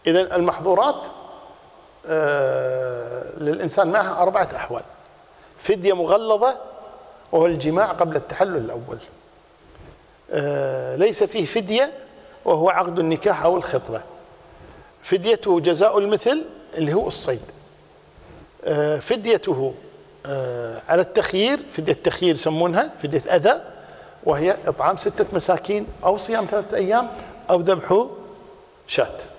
إذن المحظورات للإنسان معها 4 أحوال: فدية مغلظة وهو الجماع قبل التحلل الأول، ليس فيه فدية وهو عقد النكاح أو الخطبة، فديته جزاء المثل اللي هو الصيد، فديته على التخيير، فدية التخيير يسمونها فدية أذى، وهي إطعام 6 مساكين أو صيام 3 أيام أو ذبح شاة.